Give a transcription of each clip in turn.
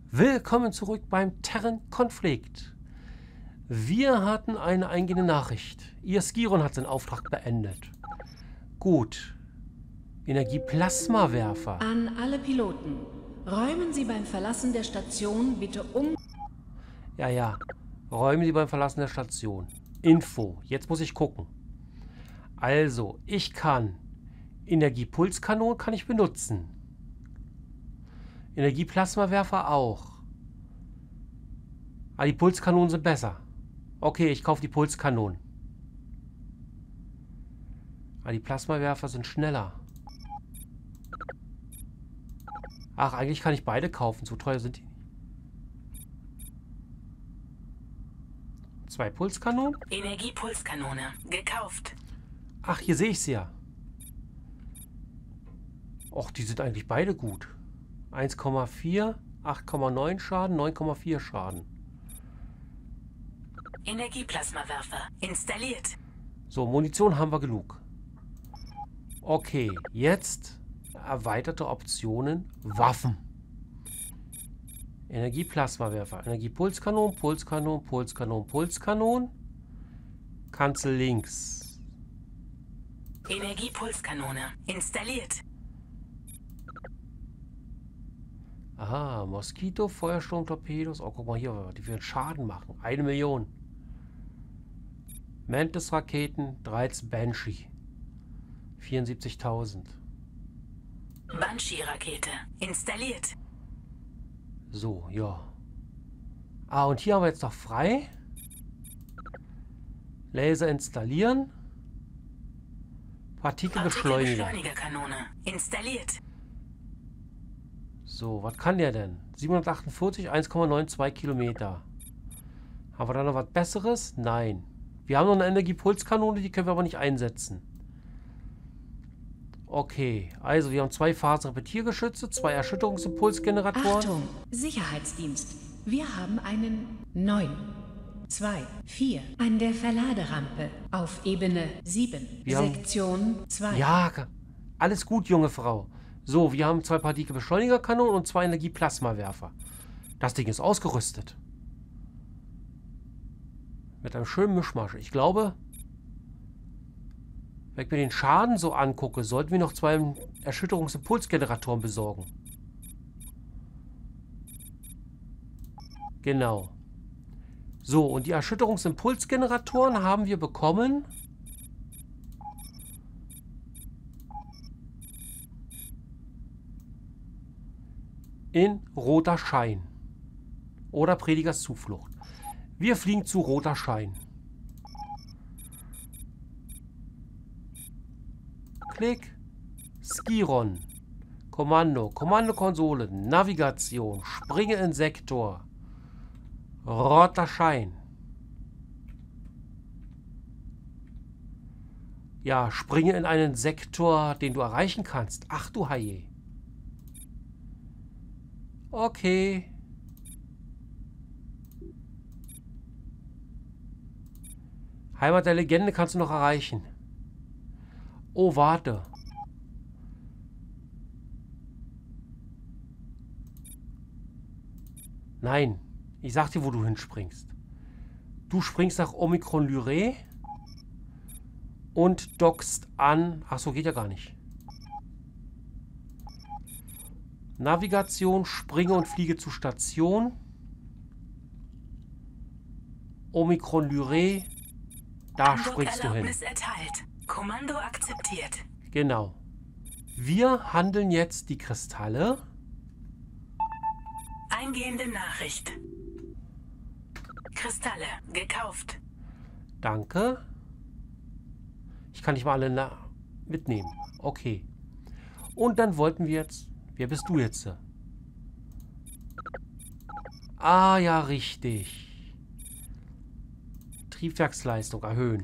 Willkommen zurück beim Terran-Konflikt. Wir hatten eine eingehende Nachricht. Ihr Skiron hat seinen Auftrag beendet. Gut. Energieplasmawerfer. An alle Piloten. Räumen Sie beim Verlassen der Station bitte um... Ja. Räumen Sie beim Verlassen der Station. Info. Jetzt muss ich gucken. Also, ich kann... Energiepulskanonen kann ich benutzen. Energieplasmawerfer auch. Ah, die Pulskanonen sind besser. Okay, ich kaufe die Pulskanonen. Ah, die Plasmawerfer sind schneller. Ach, eigentlich kann ich beide kaufen. So teuer sind die. 2 Pulskanonen? Energiepulskanone. Gekauft. Ach, hier sehe ich sie ja. Och, die sind eigentlich beide gut. 1,4, 8,9 Schaden, 9,4 Schaden. Energieplasmawerfer. Installiert. So, Munition haben wir genug. Okay, jetzt erweiterte Optionen. Waffen. Energieplasmawerfer. Energiepulskanon, Pulskanon, Pulskanon, Pulskanon. Kanzel links. Energiepulskanone. Installiert. Aha, Moskito, Feuersturm, Torpedos. Oh, guck mal hier, die werden Schaden machen. 1 Million. Mantis-Raketen, 13 Banshee. 74.000. Banshee-Rakete. Installiert. So, ja. Ah, und hier haben wir jetzt noch frei. Laser installieren. Partikelbeschleuniger. Partikelbeschleunigerkanone. Installiert. So, was kann der denn? 748, 1,92 Kilometer. Haben wir da noch was Besseres? Nein. Wir haben noch eine Energiepulskanone, die können wir aber nicht einsetzen. Okay, also wir haben 2 Phasenrepetiergeschütze, 2 Erschütterungsimpulsgeneratoren. Achtung, Sicherheitsdienst. Wir haben einen 9, 2, 4 an der Verladerampe auf Ebene 7, Sektion 2. Ja, alles gut, junge Frau. So, wir haben 2 Partikelbeschleunigerkanonen und 2 Energieplasmawerfer. Das Ding ist ausgerüstet. Mit einem schönen Mischmasch. Ich glaube, wenn ich mir den Schaden so angucke, sollten wir noch 2 Erschütterungsimpulsgeneratoren besorgen. Genau. So, und die Erschütterungsimpulsgeneratoren haben wir bekommen. In Roter Schein. Oder Predigers Zuflucht. Wir fliegen zu Roter Schein. Klick. Skiron. Kommando. Kommandokonsole. Navigation. Springe in Sektor. Roter Schein. Ja, springe in einen Sektor, den du erreichen kannst. Ach du Haie. Okay. Heimat der Legende kannst du noch erreichen. Oh, warte. Nein. Ich sag dir, wo du hinspringst. Du springst nach Omikron Lyrae und dockst an... Ach so, geht ja gar nicht. Navigation, springe und fliege zur Station. Omikron Lyrae. Da springst du hin. Erteilt. Kommando akzeptiert. Genau. Wir handeln jetzt die Kristalle. Eingehende Nachricht. Kristalle. Gekauft. Danke. Ich kann nicht mal alle mitnehmen. Okay. Und dann wollten wir jetzt... Wer bist du jetzt? Ah, ja, richtig. Triebwerksleistung erhöhen.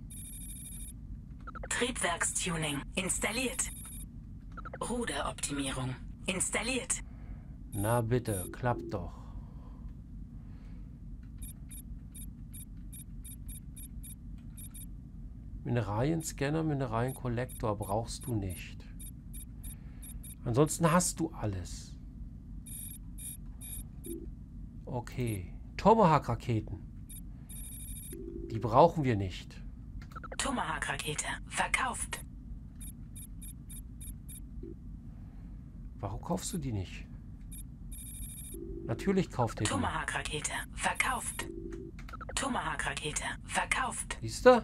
Triebwerkstuning. Installiert. Ruderoptimierung. Installiert. Na bitte, klappt doch. Mineralienscanner, Mineralienkollektor brauchst du nicht. Ansonsten hast du alles. Okay. Tomahawk-Raketen. Die brauchen wir nicht. Tomahawk-Rakete. Verkauft. Warum kaufst du die nicht? Natürlich kauft ihr die. Tomahawk-Rakete. Verkauft. Tomahawk-Rakete. Verkauft. Siehst du?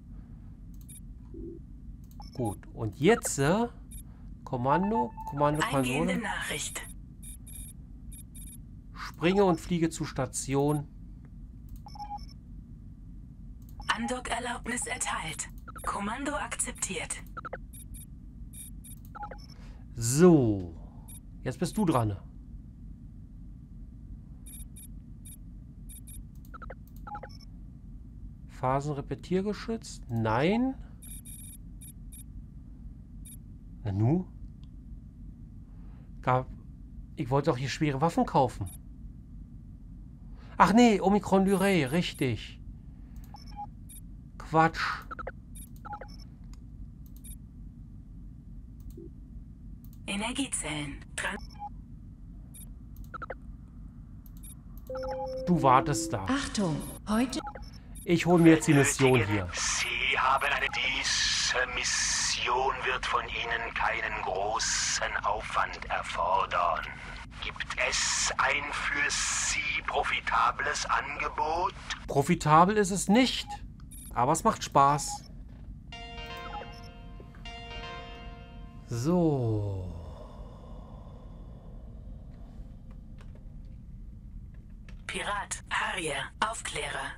Gut. Und jetzt Kommando, Eingehende Konsole. Nachricht. Springe und fliege zur Station. Andockerlaubnis erteilt. Kommando akzeptiert. So. Jetzt bist du dran. Phasenrepetiergeschütz? Nein. Na nu? Ich wollte doch hier schwere Waffen kaufen. Ach nee, Omikron Lyrae, richtig. Quatsch. Energiezellen. Du wartest da. Achtung, heute Ich hole mir jetzt die Mission hier. Sie haben Diese Mission wird von Ihnen keinen großen Aufwand erfordern. Gibt es ein für Sie profitables Angebot? Profitabel ist es nicht, aber es macht Spaß. So. Pirat, Harrier, Aufklärer.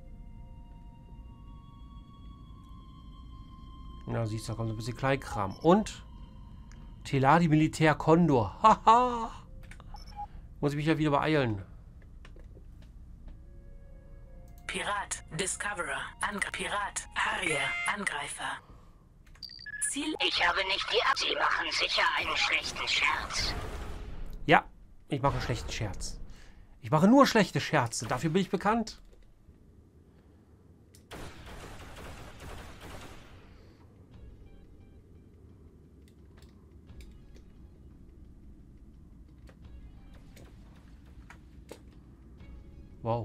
Ja, siehst du, da kommt ein bisschen Kleinkram. Und Teladi Militär Condor. Haha. Muss ich mich ja wieder beeilen. Pirat, Discoverer, Pirat, Harrier, Angreifer. Ziel. Ich habe nicht die Absicht. Sie machen sicher einen schlechten Scherz. Ja, ich mache einen schlechten Scherz. Ich mache nur schlechte Scherze. Dafür bin ich bekannt. Wow.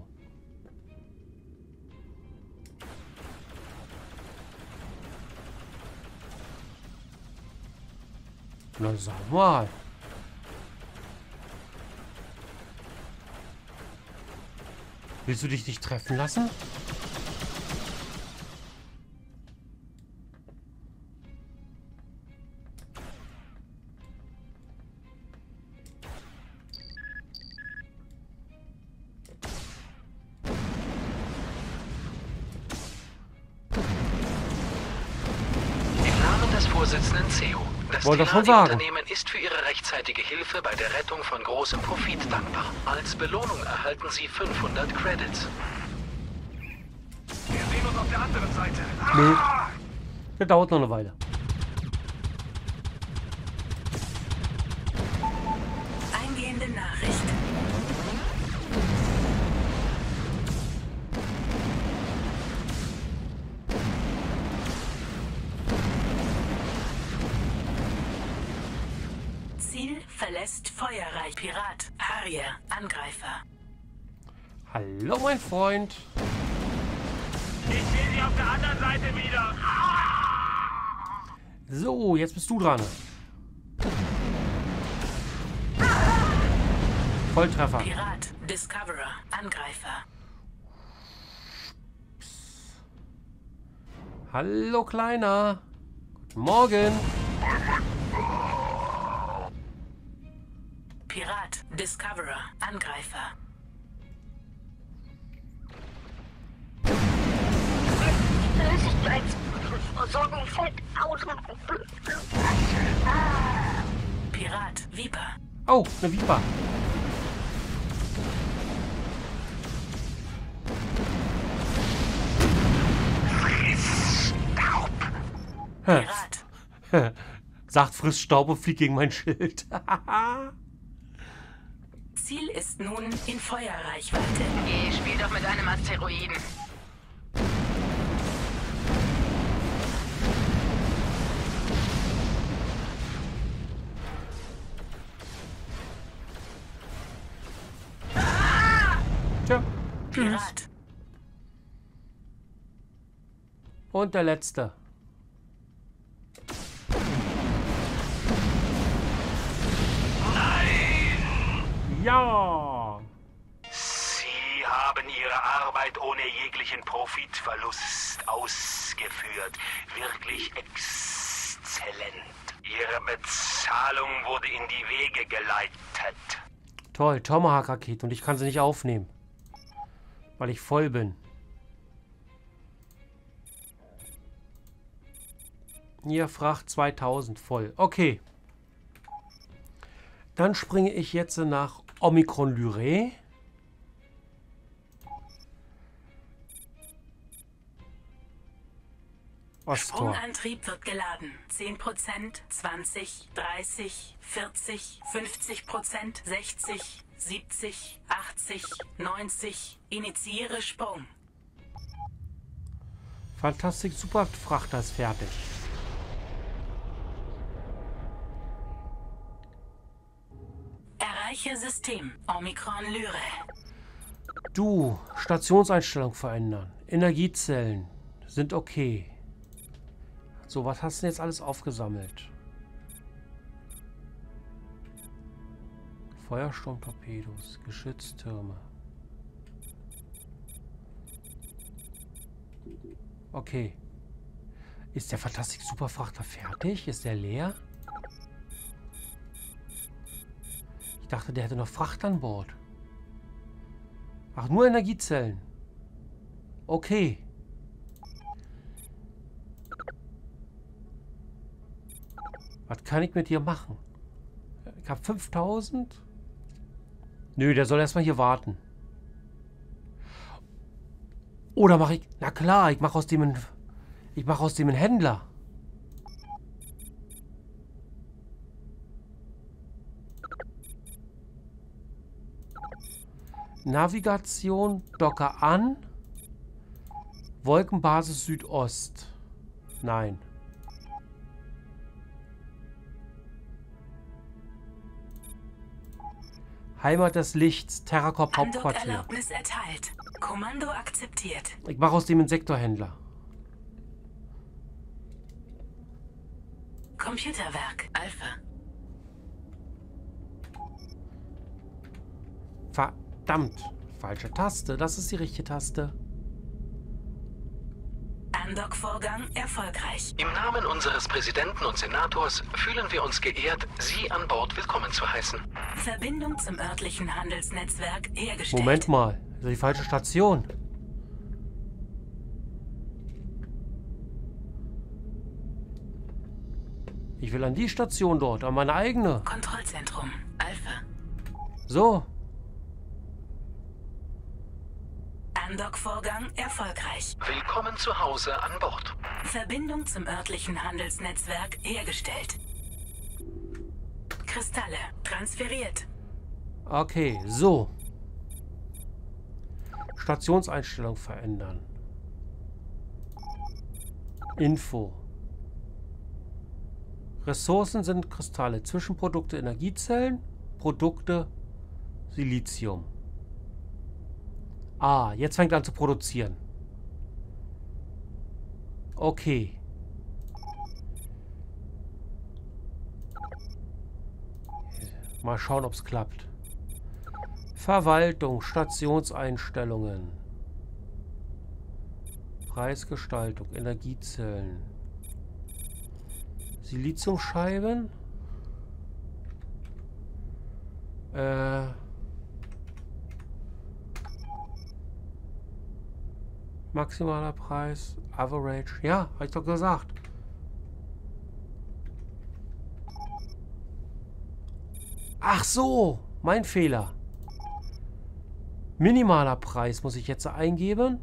Na, sag mal. Willst du dich nicht treffen lassen? Im Namen des Vorsitzenden CEO. Das Wollte ich schon sagen. Unternehmen ist für Ihre rechtzeitige Hilfe bei der Rettung von großem Profit dankbar. Als Belohnung erhalten Sie 500 Credits. Wir sehen uns auf der anderen Seite. Nö. Das dauert noch eine Weile. Eingehende Nachricht. Ziel verlässt Feuerreich. Pirat, Harrier, Angreifer. Hallo, mein Freund. Ich sehe Sie auf der anderen Seite wieder. So, jetzt bist du dran. Volltreffer. Pirat, Discoverer, Angreifer. Hallo, Kleiner. Guten Morgen. Pirat, Discoverer, Angreifer. Flüssigkeitsversorgung fällt aus. Pirat, Viper. Oh, eine Viper. Pirat, Sagt, frisst Staub und fliegt gegen mein Schild. Ziel ist nun in Feuerreichweite. Ihr spielt doch mit einem Asteroiden. Pirat. Und der letzte. Ja! Sie haben Ihre Arbeit ohne jeglichen Profitverlust ausgeführt. Wirklich exzellent. Ihre Bezahlung wurde in die Wege geleitet. Toll, Tomahawk-Rakete und ich kann sie nicht aufnehmen. Weil ich voll bin. Hier, Fracht 2000 voll. Okay. Dann springe ich jetzt nach Omikron Lyrae. Osttor. Sprungantrieb wird geladen. 10%, 20, 30, 40, 50%, 60, 70, 80, 90. Initiiere Sprung. Fantastik Superfrachter ist fertig. Erreiche System. Omikron Lyrae. Du, Stationseinstellung verändern. Energiezellen sind okay. So, was hast du denn jetzt alles aufgesammelt? Feuersturmtorpedos, Geschütztürme. Okay. Ist der Fantastik Superfrachter fertig? Ist der leer? Ich dachte, der hätte noch Fracht an Bord. Ach, nur Energiezellen. Okay. Was kann ich mit dir machen? Ich habe 5000. Nö, der soll erstmal hier warten. Oder mache ich... Na klar, ich mache aus dem einen Händler. Navigation, Docker an. Wolkenbasis Südost. Nein. Heimat des Lichts, Terracorp Hauptquartier. Erlaubnis erteilt. Kommando akzeptiert. Ich mache aus dem einen Sektorhändler. Computerwerk Alpha. Verdammt. Falsche Taste. Das ist die richtige Taste. Andock-Vorgang erfolgreich. Im Namen unseres Präsidenten und Senators fühlen wir uns geehrt, Sie an Bord willkommen zu heißen. Verbindung zum örtlichen Handelsnetzwerk hergestellt. Moment mal. Das ist die falsche Station. Ich will an die Station dort, an meine eigene. Kontrollzentrum Alpha. So. Andock-Vorgang erfolgreich. Willkommen zu Hause an Bord. Verbindung zum örtlichen Handelsnetzwerk hergestellt. Kristalle transferiert. Okay, so. Stationseinstellung verändern. Info. Ressourcen sind Kristalle, Zwischenprodukte Energiezellen, Produkte Silizium. Ah, jetzt fängt er an zu produzieren. Okay. Mal schauen, ob es klappt. Verwaltung, Stationseinstellungen. Preisgestaltung, Energiezellen. Siliziumscheiben. Maximaler Preis, Average. Ja, habe ich doch gesagt. Ach so, mein Fehler. Minimaler Preis muss ich jetzt eingeben.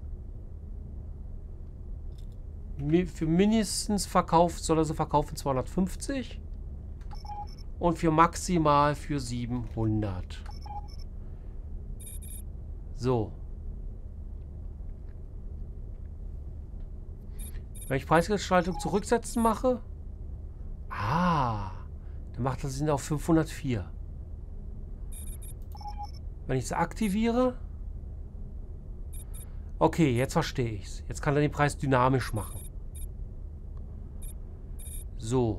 Für mindestens verkauft soll er sie verkaufen 250. Und für maximal für 700. So. Wenn ich Preisgestaltung zurücksetzen mache. Ah. Dann macht das Sinn auf 504. Wenn ich es aktiviere. Okay, jetzt verstehe ich's. Jetzt kann er den Preis dynamisch machen. So.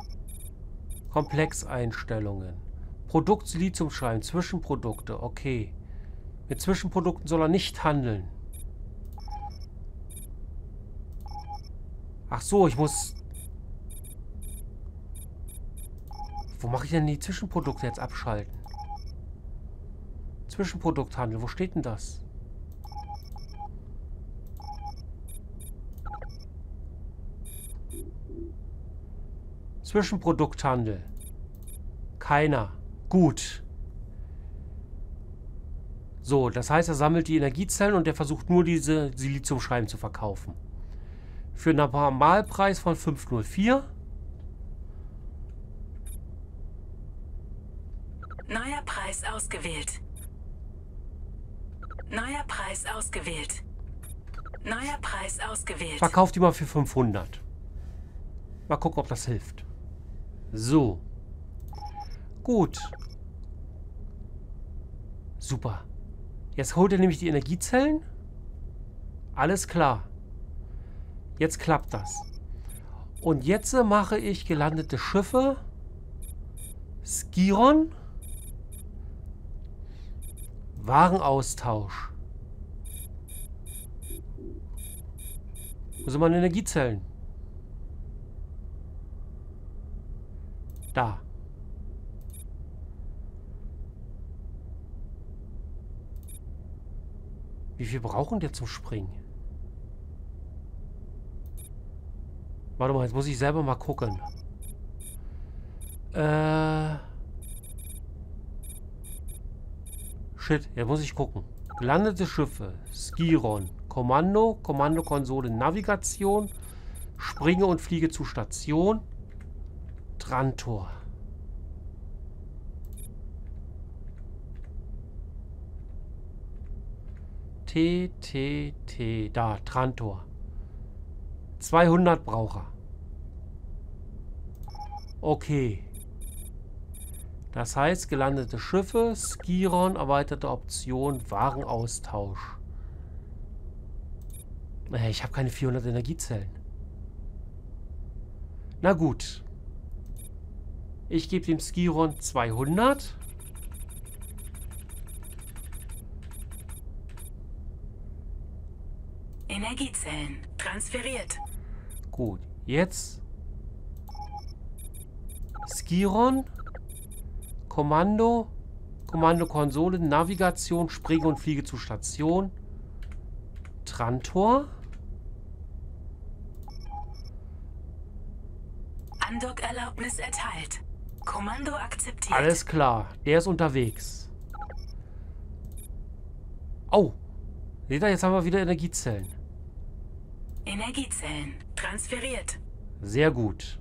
Komplexeinstellungen. Produkt Silizium schreiben. Zwischenprodukte. Okay. Mit Zwischenprodukten soll er nicht handeln. Ach so, ich muss... Wo mache ich denn die Zwischenprodukte jetzt abschalten? Zwischenprodukthandel. Wo steht denn das? Zwischenprodukthandel. Keiner. Gut. So, das heißt, er sammelt die Energiezellen und er versucht nur diese Siliziumscheiben zu verkaufen. Für einen Normalpreis von 504. Neuer Preis ausgewählt. Neuer Preis ausgewählt. Neuer Preis ausgewählt. Verkauft die mal für 500. Mal gucken, ob das hilft. So. Gut. Super. Jetzt holt er nämlich die Energiezellen. Alles klar. Jetzt klappt das. Und jetzt mache ich gelandete Schiffe. Skiron. Warenaustausch. Wo sind meine Energiezellen? Da. Wie viel brauchen der zum Springen? Warte mal, jetzt muss ich selber mal gucken. Shit, jetzt muss ich gucken. Gelandete Schiffe. Skiron. Kommando. Kommandokonsole. Navigation. Springe und fliege zu Station. Trantor. T. Da, Trantor. 200 Braucher. Okay. Das heißt, gelandete Schiffe, Skiron, erweiterte Option, Warenaustausch. Ich habe keine 400 Energiezellen. Na gut. Ich gebe dem Skiron 200. Energiezellen transferiert. Gut, jetzt Skiron, Kommando, Kommandokonsole, Navigation, Springe und Fliege zu Station, Trantor. Andockerlaubnis erteilt. Kommando akzeptiert. Alles klar, der ist unterwegs. Oh, seht ihr, jetzt haben wir wieder Energiezellen. Energiezellen transferiert. Sehr gut.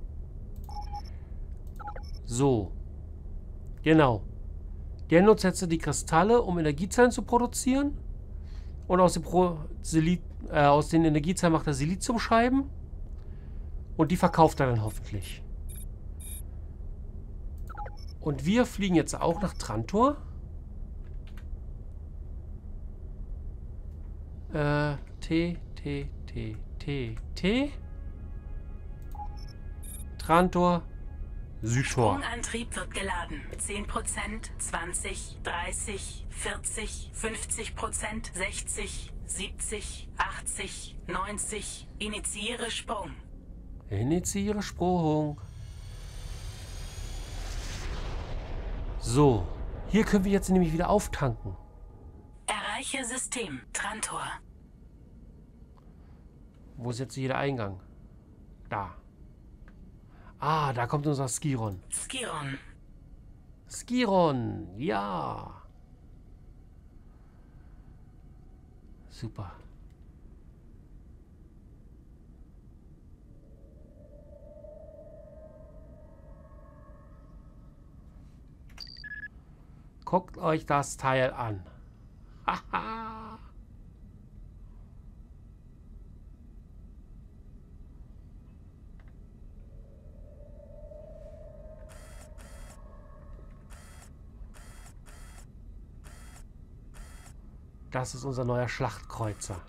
So. Genau. Der nutzt jetzt die Kristalle, um Energiezellen zu produzieren. Und aus den Energiezellen macht er Siliziumscheiben. Und die verkauft er dann hoffentlich. Und wir fliegen jetzt auch nach Trantor. T. Trantor. Südtor. Sprungantrieb wird geladen. 10%, 20, 30, 40, 50%, 60, 70, 80, 90. Initiiere Sprung. Initiiere Sprung. So. Hier können wir jetzt nämlich wieder auftanken. Erreiche System. Trantor. Wo ist jetzt hier der Eingang? Da. Ah, da kommt unser Skiron. Skiron. Skiron, ja. Super. Guckt euch das Teil an. Haha. Das ist unser neuer Schlachtkreuzer.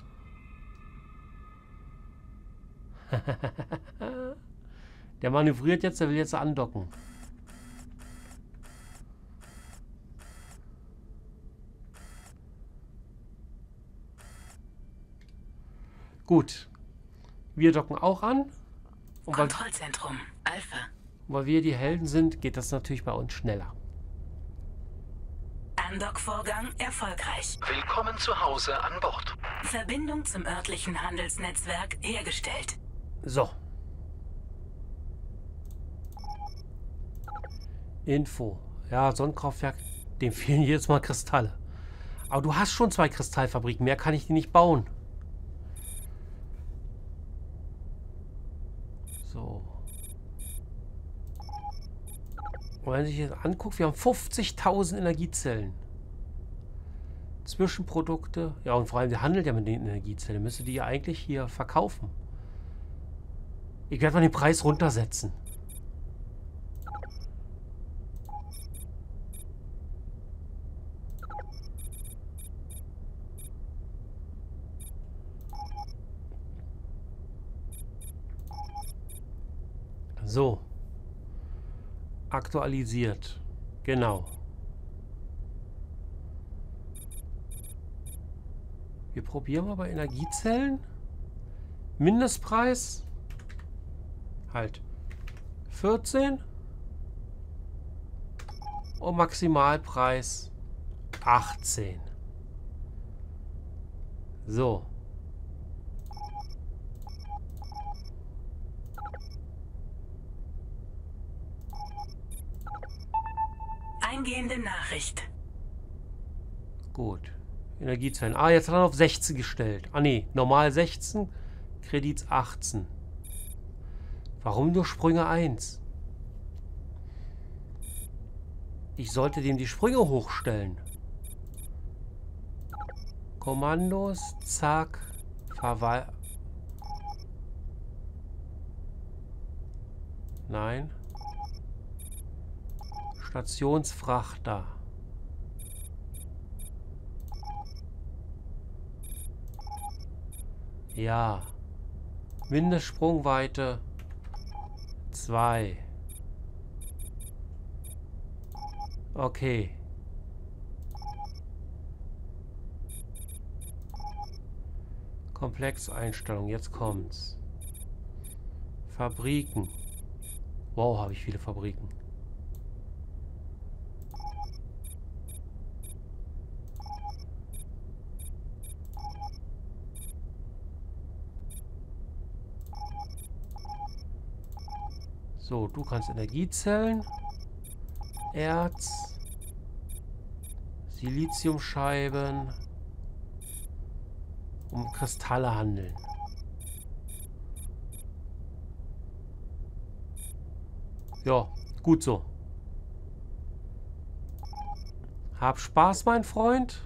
Der manövriert jetzt, der will jetzt andocken. Gut. Wir docken auch an. Und Kontrollzentrum, Alpha. weil wir die Helden sind, geht das natürlich bei uns schneller. Andock-Vorgang erfolgreich. Willkommen zu Hause an Bord. Verbindung zum örtlichen Handelsnetzwerk hergestellt. So. Info. Ja, Sonnenkraftwerk. Dem fehlen jedes Mal Kristalle. Aber du hast schon 2 Kristallfabriken. Mehr kann ich die nicht bauen. So. Und wenn sich jetzt anguckt, wir haben 50.000 Energiezellen. Zwischenprodukte. Ja, und vor allem, der handelt ja mit den Energiezellen. Müsste die ja eigentlich hier verkaufen. Ich werde mal den Preis runtersetzen. So. Aktualisiert. Genau. Wir probieren mal bei Energiezellen. Mindestpreis. Halt. 14. Und Maximalpreis 18. So. Eingehende Nachricht. Gut. Energiezellen. Ah, jetzt hat er auf 16 gestellt. Ah, nee. Normal 16. Kredits 18. Warum nur Sprünge 1? Ich sollte dem die Sprünge hochstellen. Kommandos. Zack. Verwal... Nein. Stationsfrachter. Ja. Mindestsprungweite 2. Okay. Komplexeinstellung. Jetzt kommt's. Fabriken. Wow, habe ich viele Fabriken. So, du kannst Energiezellen, Erz, Siliziumscheiben und Kristalle handeln. Ja, gut so. Hab Spaß, mein Freund.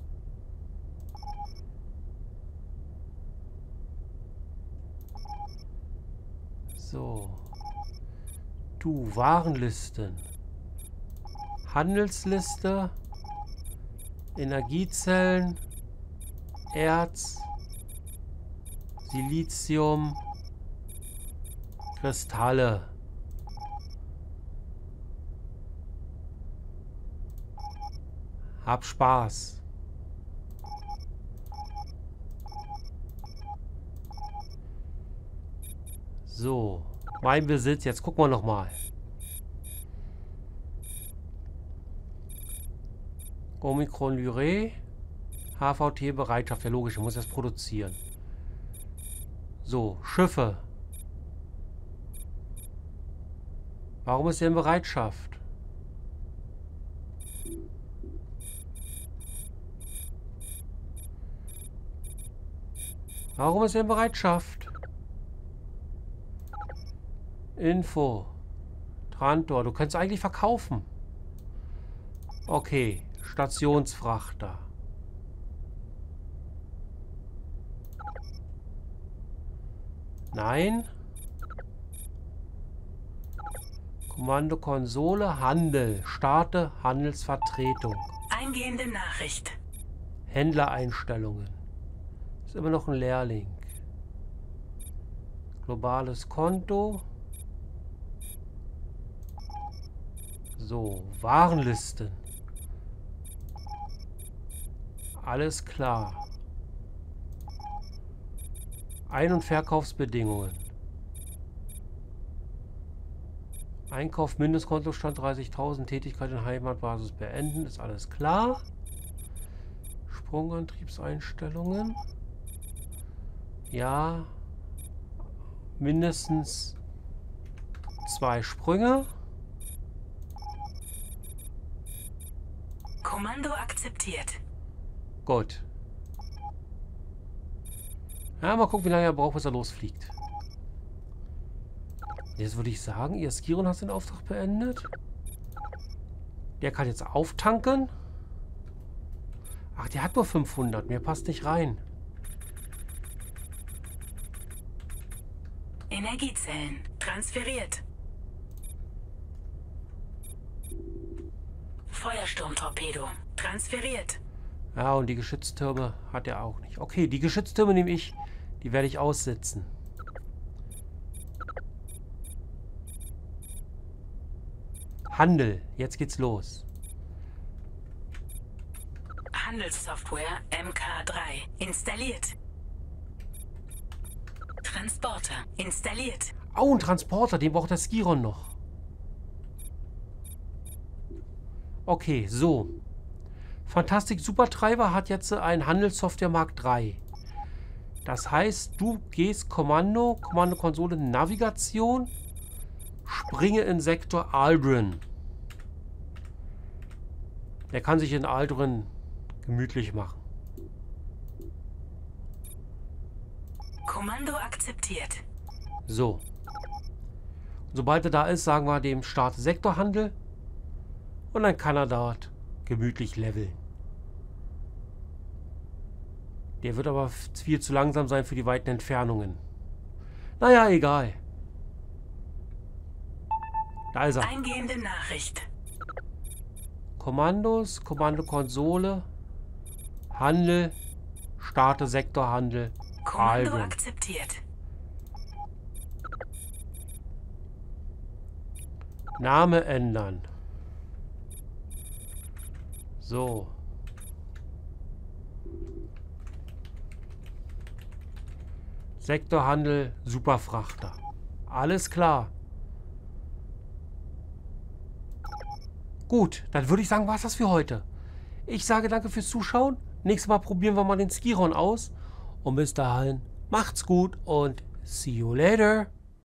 So. Du, Warenlisten. Handelsliste. Energiezellen. Erz. Silizium. Kristalle. Hab Spaß. So. Mein Besitz. Jetzt gucken wir nochmal. Omikron Lyrae. HVT Bereitschaft. Ja, logisch. Ich muss das produzieren. So. Schiffe. Warum ist er in Bereitschaft? Warum ist er in Bereitschaft? Info. Trantor. Du könntest eigentlich verkaufen. Okay. Stationsfrachter. Nein. Kommandokonsole. Handel. Starte Handelsvertretung. Eingehende Nachricht. Händlereinstellungen. Ist immer noch ein Leerling. Globales Konto. So, Warenlisten. Alles klar. Ein- und Verkaufsbedingungen. Einkauf, Mindestkontostand 30.000, Tätigkeit in Heimatbasis beenden, ist alles klar. Sprungantriebseinstellungen. Ja. Mindestens 2 Sprünge. Kommando akzeptiert. Gut. Ja, mal gucken, wie lange er braucht, bis er losfliegt. Jetzt würde ich sagen, ihr Skiron hat den Auftrag beendet. Der kann jetzt auftanken. Ach, der hat nur 500. Mir passt nicht rein. Energiezellen transferiert. Feuersturmtorpedo transferiert. Ja, und die Geschütztürme hat er auch nicht. Okay, die Geschütztürme nehme ich. Die werde ich aussitzen. Handel. Jetzt geht's los. Handelssoftware MK3 installiert. Transporter installiert. Oh, ein Transporter. Den braucht der Skiron noch. Okay, so. Fantastic Supertreiber hat jetzt ein Handelssoftware Mark III. Das heißt, du gehst Kommandokonsole Navigation, springe in Sektor Aldrin. Der kann sich in Aldrin gemütlich machen. Kommando akzeptiert. So. Sobald er da ist, sagen wir dem Start Sektorhandel. Und dann kann er dort gemütlich leveln. Der wird aber viel zu langsam sein für die weiten Entfernungen. Naja, egal. Da ist er. Eingehende Nachricht. Kommandos, Kommandokonsole, Handel, starte Sektorhandel, Kommando Aldrin. akzeptiert. Name ändern. So. Sektorhandel, Superfrachter. Alles klar. Gut, dann würde ich sagen, war es das für heute. Ich sage danke fürs Zuschauen. Nächstes Mal probieren wir mal den Skiron aus. Und bis dahin, macht's gut und see you later.